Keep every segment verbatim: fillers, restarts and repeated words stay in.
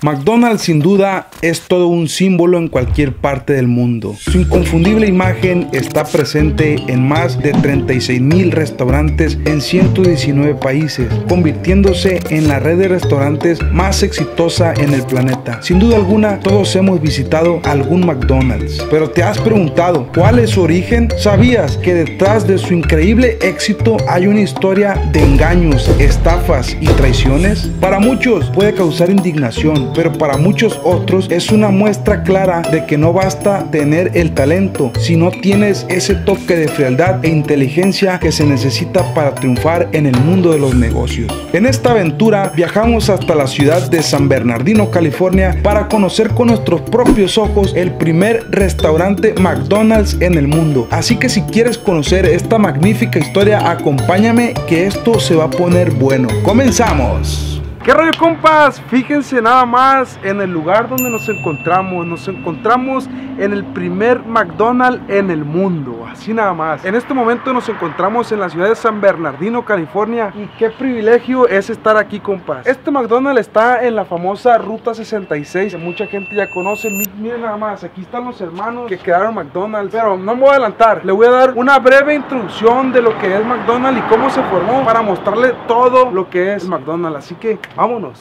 McDonald's sin duda es todo un símbolo en cualquier parte del mundo. Su inconfundible imagen está presente en más de treinta y seis mil restaurantes en ciento diecinueve países, convirtiéndose en la red de restaurantes más exitosa en el planeta. Sin duda alguna, todos hemos visitado algún McDonald's, pero ¿te has preguntado cuál es su origen? ¿Sabías que detrás de su increíble éxito hay una historia de engaños, estafas y traiciones? Para muchos puede causar indignación, pero para muchos otros es una muestra clara de que no basta tener el talento si no tienes ese toque de frialdad e inteligencia que se necesita para triunfar en el mundo de los negocios. En esta aventura viajamos hasta la ciudad de San Bernardino, California, para conocer con nuestros propios ojos el primer restaurante McDonald's en el mundo. Así que si quieres conocer esta magnífica historia, acompáñame que esto se va a poner bueno. ¡Comenzamos! ¿Qué rollo, compas? Fíjense nada más en el lugar donde nos encontramos. Nos encontramos en el primer McDonald's en el mundo, así nada más. En este momento nos encontramos en la ciudad de San Bernardino, California. Y qué privilegio es estar aquí, compas. Este McDonald's está en la famosa Ruta sesenta y seis, que mucha gente ya conoce. Miren nada más, aquí están los hermanos que crearon McDonald's. Pero no me voy a adelantar, le voy a dar una breve introducción de lo que es McDonald's y cómo se formó, para mostrarle todo lo que es McDonald's. Así que vámonos.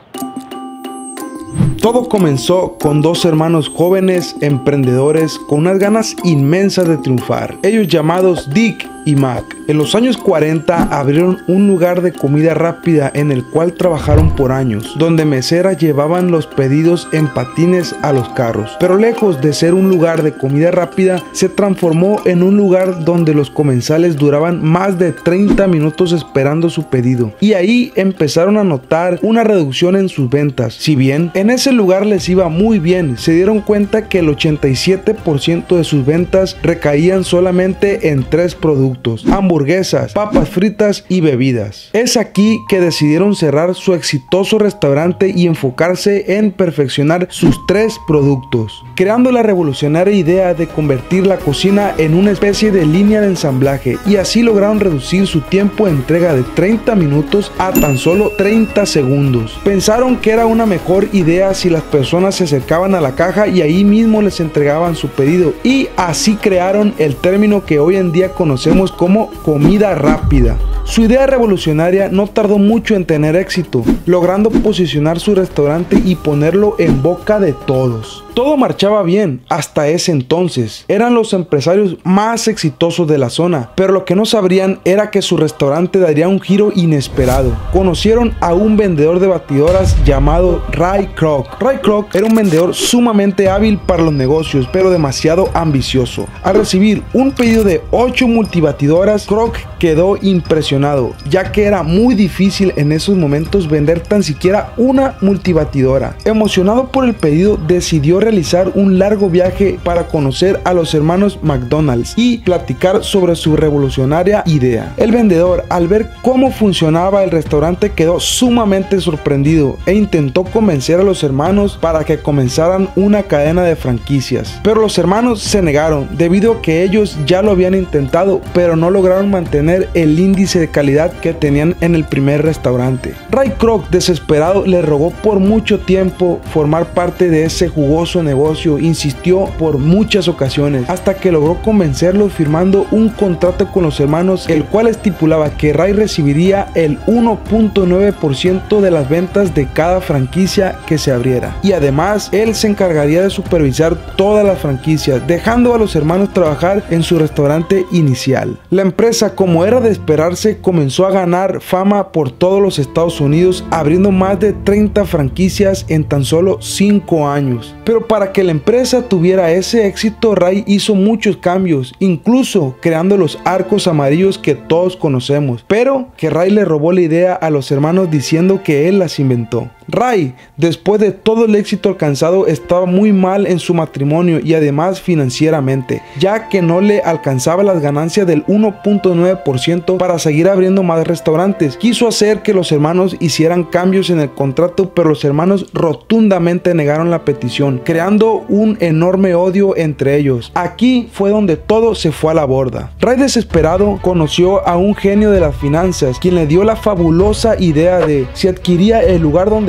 Todo comenzó con dos hermanos jóvenes emprendedores con unas ganas inmensas de triunfar, ellos llamados Dick y Mac. En los años cuarenta abrieron un lugar de comida rápida en el cual trabajaron por años, donde meseras llevaban los pedidos en patines a los carros. Pero lejos de ser un lugar de comida rápida, se transformó en un lugar donde los comensales duraban más de treinta minutos esperando su pedido. Y ahí empezaron a notar una reducción en sus ventas. Si bien en ese lugar les iba muy bien, se dieron cuenta que el ochenta y siete por ciento de sus ventas recaían solamente en tres productos: hamburguesas, papas fritas y bebidas. Es aquí que decidieron cerrar su exitoso restaurante y enfocarse en perfeccionar sus tres productos, creando la revolucionaria idea de convertir la cocina en una especie de línea de ensamblaje, y así lograron reducir su tiempo de entrega de treinta minutos a tan solo treinta segundos. Pensaron que era una mejor idea si las personas se acercaban a la caja y ahí mismo les entregaban su pedido, y así crearon el término que hoy en día conocemos como comida rápida. Su idea revolucionaria no tardó mucho en tener éxito, logrando posicionar su restaurante y ponerlo en boca de todos. Todo marchaba bien hasta ese entonces. Eran los empresarios más exitosos de la zona, pero lo que no sabrían era que su restaurante daría un giro inesperado. Conocieron a un vendedor de batidoras llamado Ray Kroc. Ray Kroc era un vendedor sumamente hábil para los negocios, pero demasiado ambicioso. Al recibir un pedido de ocho multibatidoras, Kroc quedó impresionado, ya que era muy difícil en esos momentos vender tan siquiera una multibatidora. Emocionado por el pedido, decidió realizar un largo viaje para conocer a los hermanos McDonald's y platicar sobre su revolucionaria idea. El vendedor, al ver cómo funcionaba el restaurante, quedó sumamente sorprendido e intentó convencer a los hermanos para que comenzaran una cadena de franquicias. Pero los hermanos se negaron, debido a que ellos ya lo habían intentado, pero no lograron mantener el índice de calidad que tenían en el primer restaurante. Ray Kroc, desesperado, le rogó por mucho tiempo formar parte de ese jugoso negocio. Insistió por muchas ocasiones hasta que logró convencerlos firmando un contrato con los hermanos, el cual estipulaba que Ray recibiría el uno punto nueve por ciento de las ventas de cada franquicia que se abriera, y además él se encargaría de supervisar todas las franquicias, dejando a los hermanos trabajar en su restaurante inicial. La empresa, como era de esperarse, comenzó a ganar fama por todos los Estados Unidos, abriendo más de treinta franquicias en tan solo cinco años. Pero para que la empresa tuviera ese éxito, Ray hizo muchos cambios, incluso creando los arcos amarillos que todos conocemos, pero que Ray le robó la idea a los hermanos diciendo que él las inventó. Ray, después de todo el éxito alcanzado, estaba muy mal en su matrimonio y además financieramente, ya que no le alcanzaba las ganancias del uno punto nueve por ciento para seguir abriendo más restaurantes. Quiso hacer que los hermanos hicieran cambios en el contrato, pero los hermanos rotundamente negaron la petición, creando un enorme odio entre ellos. Aquí fue donde todo se fue a la borda. Ray, desesperado, conoció a un genio de las finanzas, quien le dio la fabulosa idea de si adquiría el lugar donde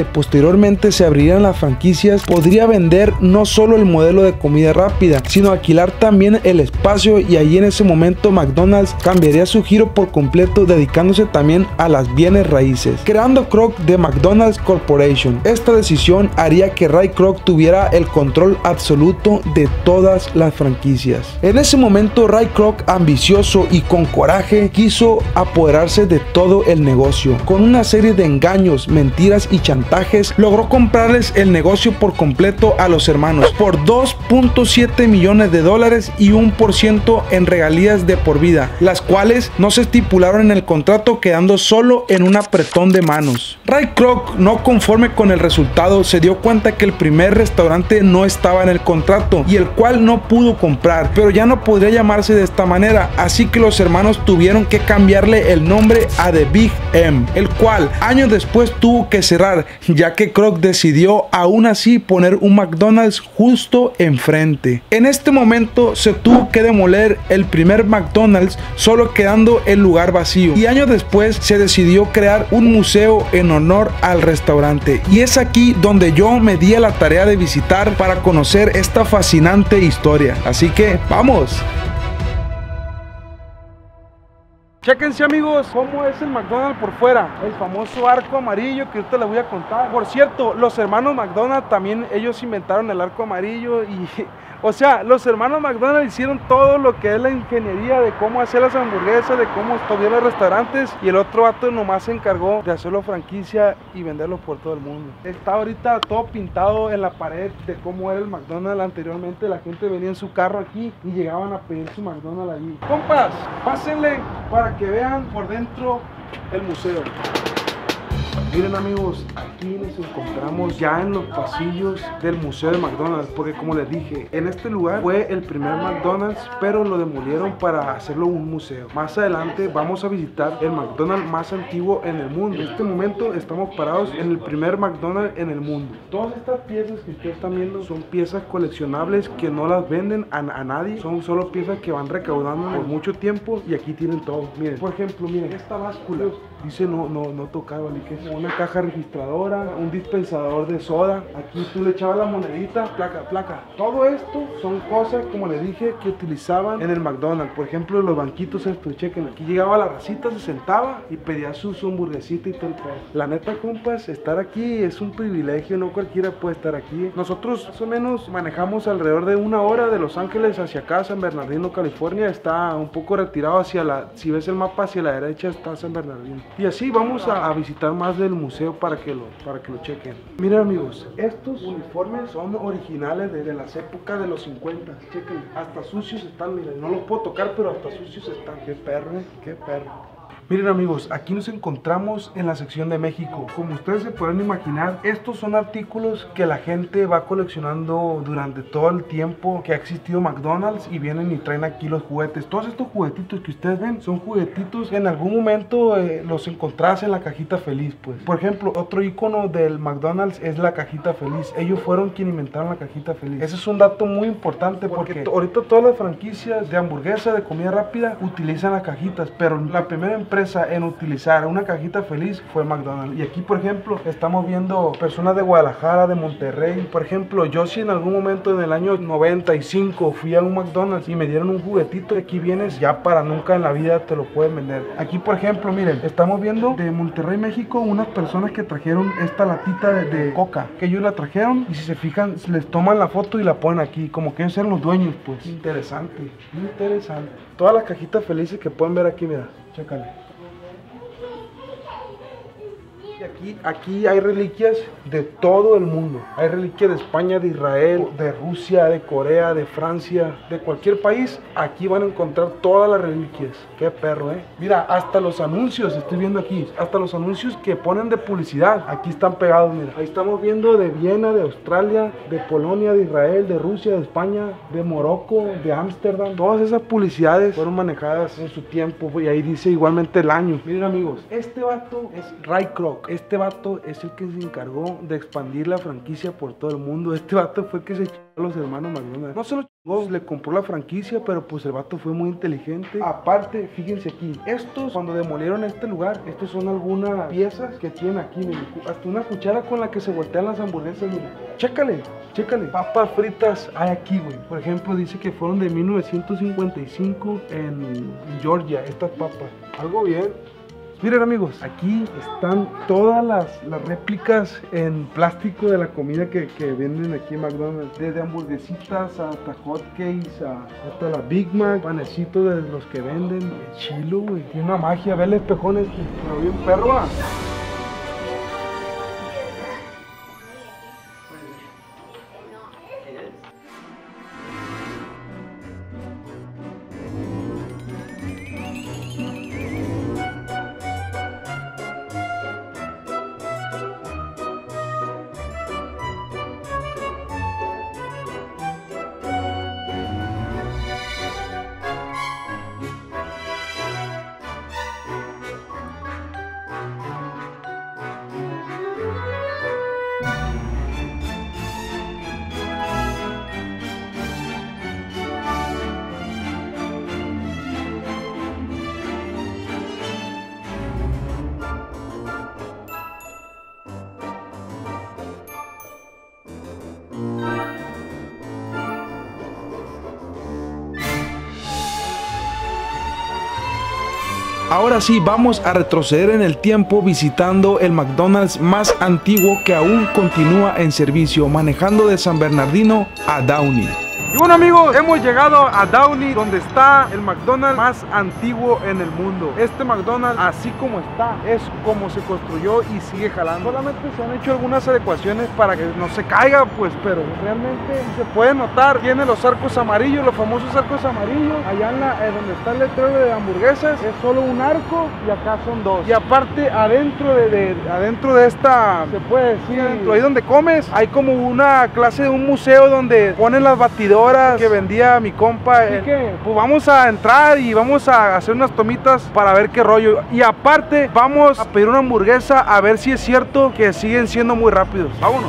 posteriormente se abrirían las franquicias, podría vender no solo el modelo de comida rápida, sino alquilar también el espacio, y allí en ese momento McDonald's cambiaría su giro por completo, dedicándose también a las bienes raíces, creando Kroc de McDonald's Corporation. Esta decisión haría que Ray Kroc tuviera el control absoluto de todas las franquicias. En ese momento Ray Kroc, ambicioso y con coraje, quiso apoderarse de todo el negocio. Con una serie de engaños, mentiras y chantajes, logró comprarles el negocio por completo a los hermanos por dos punto siete millones de dólares y un por ciento en regalías de por vida, las cuales no se estipularon en el contrato, quedando solo en un apretón de manos. Ray Kroc, no conforme con el resultado, se dio cuenta que el primer restaurante no estaba en el contrato y el cual no pudo comprar, pero ya no podría llamarse de esta manera, así que los hermanos tuvieron que cambiarle el nombre a The Big M, el cual años después tuvo que cerrar, ya que Kroc decidió aún así poner un McDonald's justo enfrente. En este momento se tuvo que demoler el primer McDonald's, solo quedando el lugar vacío, y años después se decidió crear un museo en honor al restaurante, y es aquí donde yo me di a la tarea de visitar para conocer esta fascinante historia. Así que vamos. Chéquense, amigos, cómo es el McDonald's por fuera, el famoso arco amarillo que ahorita les voy a contar. Por cierto, los hermanos McDonald también, ellos inventaron el arco amarillo y... O sea, los hermanos McDonald hicieron todo lo que es la ingeniería de cómo hacer las hamburguesas, de cómo estuvieron los restaurantes, y el otro vato nomás se encargó de hacerlo franquicia y venderlo por todo el mundo. Está ahorita todo pintado en la pared de cómo era el McDonald's anteriormente. La gente venía en su carro aquí y llegaban a pedir su McDonald's allí. Compas, pásenle para que vean por dentro el museo. Miren, amigos, aquí nos encontramos ya en los pasillos del museo de McDonald's, porque como les dije, en este lugar fue el primer McDonald's, pero lo demolieron para hacerlo un museo. Más adelante vamos a visitar el McDonald's más antiguo en el mundo. En este momento estamos parados en el primer McDonald's en el mundo. Todas estas piezas que ustedes están viendo son piezas coleccionables que no las venden a, a nadie, son solo piezas que van recaudando por mucho tiempo, y aquí tienen todo. Miren, por ejemplo, miren, esta báscula dice no, no, no tocado, ¿vale? Que es una caja registradora, un dispensador de soda. Aquí tú le echabas la monedita, placa, placa. Todo esto son cosas, como les dije, que utilizaban en el McDonald's. Por ejemplo, los banquitos estos, chequen. Aquí llegaba la racita, se sentaba y pedía su, su hamburguesita y todo el pedo. La neta, compas, estar aquí es un privilegio, no cualquiera puede estar aquí. Nosotros más o menos manejamos alrededor de una hora de Los Ángeles hacia acá, San Bernardino, California. Está un poco retirado hacia la, si ves el mapa hacia la derecha está San Bernardino. Y así vamos a, a visitar más del museo para que lo, para que lo chequen. Miren, amigos, estos uniformes son originales de, de las épocas de los cincuenta. Chequen, hasta sucios están, miren, no los puedo tocar, pero hasta sucios están. Qué perro, eh, qué perro. Miren, amigos, aquí nos encontramos en la sección de México. Como ustedes se pueden imaginar, estos son artículos que la gente va coleccionando durante todo el tiempo que ha existido McDonald's, y vienen y traen aquí los juguetes. Todos estos juguetitos que ustedes ven son juguetitos que en algún momento eh, los encontrás en la cajita feliz, pues. Por ejemplo, otro icono del McDonald's es la cajita feliz. Ellos fueron quienes inventaron la cajita feliz. Ese es un dato muy importante porque, porque ahorita todas las franquicias de hamburguesa, de comida rápida, utilizan las cajitas, pero la primera empresa en utilizar una cajita feliz fue McDonald's. Y aquí, por ejemplo, estamos viendo personas de Guadalajara, de Monterrey. Por ejemplo, yo si en algún momento en el año noventa y cinco fui a un McDonald's y me dieron un juguetito, aquí vienes ya para nunca en la vida te lo pueden vender. Aquí, por ejemplo, miren, estamos viendo de Monterrey, México, unas personas que trajeron esta latita de, de coca, que ellos la trajeron, y si se fijan, les toman la foto y la ponen aquí, como que ellos eran los dueños, pues. Interesante, interesante. Todas las cajitas felices que pueden ver aquí, mira, chécale. Y aquí, aquí hay reliquias de todo el mundo. Hay reliquias de España, de Israel, de Rusia, de Corea, de Francia, de cualquier país. Aquí van a encontrar todas las reliquias. Qué perro, eh. Mira, hasta los anuncios, estoy viendo aquí, hasta los anuncios que ponen de publicidad, aquí están pegados, mira. Ahí estamos viendo de Viena, de Australia, de Polonia, de Israel, de Rusia, de España, de Morocco, de Ámsterdam. Todas esas publicidades fueron manejadas en su tiempo, y ahí dice igualmente el año. Miren, amigos, este vato es Ray Kroc. este vato es el que se encargó de expandir la franquicia por todo el mundo. Este vato fue el que se chingó a los hermanos McDonald's. No se lo chingó, le compró la franquicia, pero pues el vato fue muy inteligente. Aparte, fíjense aquí, estos cuando demolieron este lugar, estos son algunas piezas que tienen aquí, miren, hasta una cuchara con la que se voltean las hamburguesas, miren. Chécale, chécale. Papas fritas hay aquí, güey. Por ejemplo, dice que fueron de mil novecientos cincuenta y cinco en Georgia, estas papas. Algo bien. Miren amigos, aquí están todas las, las réplicas en plástico de la comida que, que venden aquí en McDonald's. Desde hamburguesitas hasta hotcakes, hasta la Big Mac, panecitos de los que venden. Chilo, güey. Tiene una magia, verle espejones, pero bien perro. Ahora sí, vamos a retroceder en el tiempo visitando el McDonald's más antiguo que aún continúa en servicio, manejando de San Bernardino a Downey. Y bueno amigos, hemos llegado a Downey, donde está el McDonald's más antiguo en el mundo. Este McDonald's, así como está, es como se construyó y sigue jalando. Solamente se han hecho algunas adecuaciones para que no se caiga, pues, pero realmente se puede notar. Tiene los arcos amarillos, los famosos arcos amarillos. Allá en la, eh, donde está el letrero de hamburguesas, es solo un arco y acá son dos. Y aparte, adentro de, de, adentro de esta, se puede decir, adentro, ahí donde comes, hay como una clase de un museo donde ponen las batidoras que vendía mi compa. Así que pues vamos a entrar y vamos a hacer unas tomitas para ver qué rollo. Y aparte vamos a pedir una hamburguesa a ver si es cierto que siguen siendo muy rápidos. Vámonos.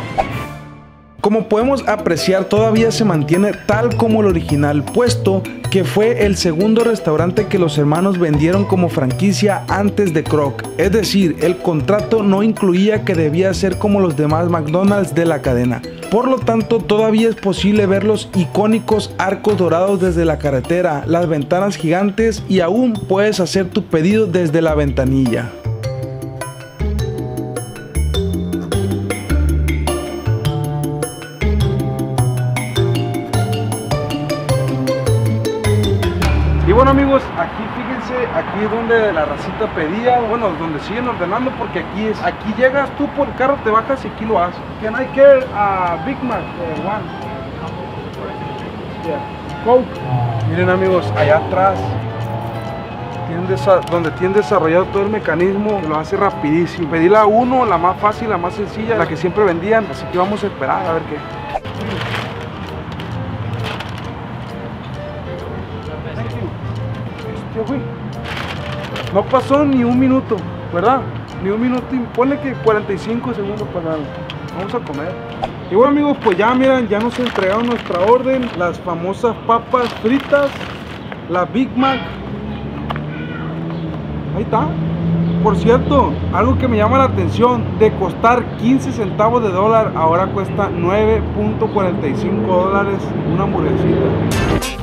Como podemos apreciar, todavía se mantiene tal como el original, puesto que fue el segundo restaurante que los hermanos vendieron como franquicia antes de Kroc. Es decir, el contrato no incluía que debía ser como los demás McDonald's de la cadena. Por lo tanto, todavía es posible ver los icónicos arcos dorados desde la carretera, las ventanas gigantes y aún puedes hacer tu pedido desde la ventanilla. Y bueno amigos, aquí fíjense, aquí es donde la racita pedía, bueno, donde siguen ordenando, porque aquí es, aquí llegas tú por el carro, te bajas y aquí lo haces. Can I get a Big Mac? Uh, one. Yeah. Coke. Miren amigos, allá atrás, tienen donde tienen desarrollado todo el mecanismo, lo hace rapidísimo. Pedí la uno, la más fácil, la más sencilla, la que siempre vendían, así que vamos a esperar a ver qué. No pasó ni un minuto, ¿verdad? Ni un minuto, ponle que cuarenta y cinco segundos pasaron. Vamos a comer. Y bueno amigos, pues ya miren, ya nos entregaron nuestra orden. Las famosas papas fritas, la Big Mac. Ahí está. Por cierto, algo que me llama la atención, de costar quince centavos de dólar, ahora cuesta nueve punto cuarenta y cinco dólares una hamburguesita.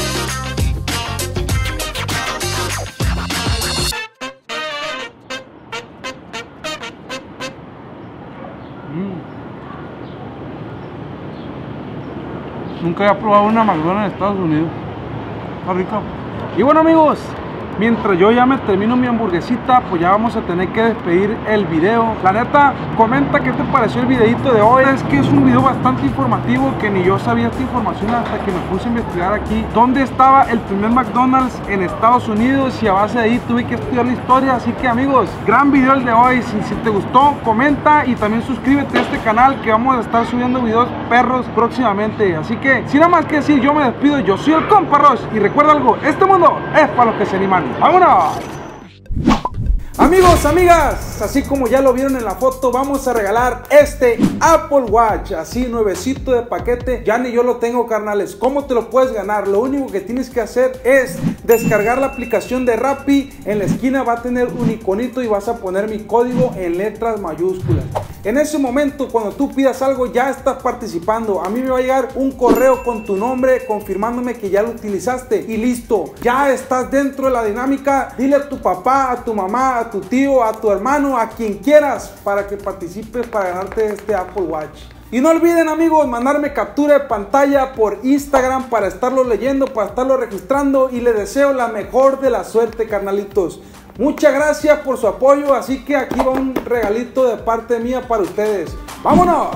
Nunca había probado una McDonald's en Estados Unidos. Está rica. Y bueno amigos, mientras yo ya me termino mi hamburguesita, pues ya vamos a tener que despedir el video. La neta, comenta qué te pareció el videito de hoy. Es que es un video bastante informativo, que ni yo sabía esta información hasta que me puse a investigar aquí dónde estaba el primer McDonald's en Estados Unidos, y a base de ahí tuve que estudiar la historia. Así que amigos, gran video el de hoy. Si, si te gustó, comenta y también suscríbete a este canal, que vamos a estar subiendo videos perros próximamente. Así que sin nada más que decir, yo me despido. Yo soy el compa Ross, y recuerda algo, este mundo es para los que se animan. ¡Vámonos! Amigos, amigas, así como ya lo vieron en la foto, vamos a regalar este Apple Watch, así nuevecito de paquete. Ya ni yo lo tengo, carnales. ¿Cómo te lo puedes ganar? Lo único que tienes que hacer es descargar la aplicación de Rappi. En la esquina va a tener un iconito y vas a poner mi código en letras mayúsculas. En ese momento, cuando tú pidas algo, ya estás participando. A mí me va a llegar un correo con tu nombre confirmándome que ya lo utilizaste y listo, ya estás dentro de la dinámica. Dile a tu papá, a tu mamá, a tu tío, a tu hermano, a quien quieras para que participes para ganarte este Apple Watch. Y no olviden, amigos, mandarme captura de pantalla por Instagram para estarlo leyendo, para estarlo registrando, y les deseo la mejor de la suerte, carnalitos. Muchas gracias por su apoyo, así que aquí va un regalito de parte mía para ustedes. ¡Vámonos!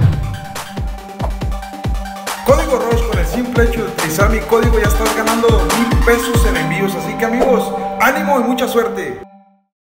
Código Roche, con el simple hecho de utilizar mi código ya estás ganando mil pesos en envíos, así que amigos, ánimo y mucha suerte.